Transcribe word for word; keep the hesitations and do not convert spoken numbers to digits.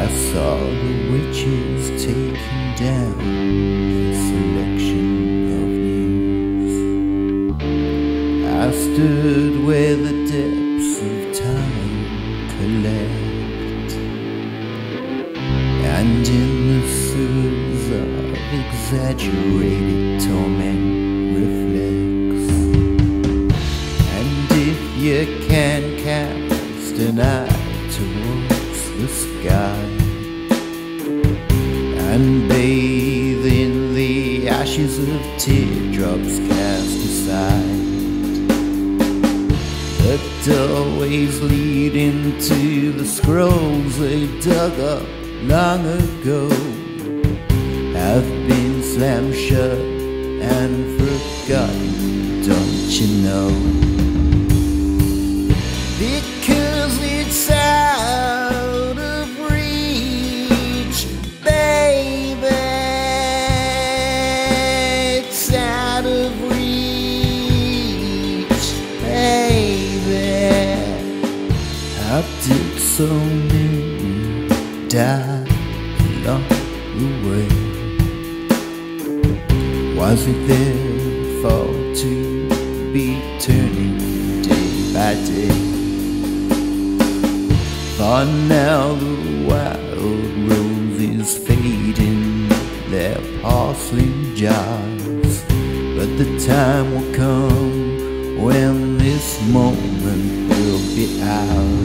I saw the witches taking down the selection of news. I stood where the depths of time collect, and in the sewers of exaggerated torment reflects. And if you can cast an eye towards the sky and bathe in the ashes of teardrops cast aside, the doorways leading to the scrolls they dug up long ago have been slammed shut and forgotten, don't you know? Because it's out of reach, baby. It's out of reach, baby. How did so many die along the way? Was it their fault to be turning day by day? For now the wild roses fade in their porcelain jars, but the time will come when this moment will be ours.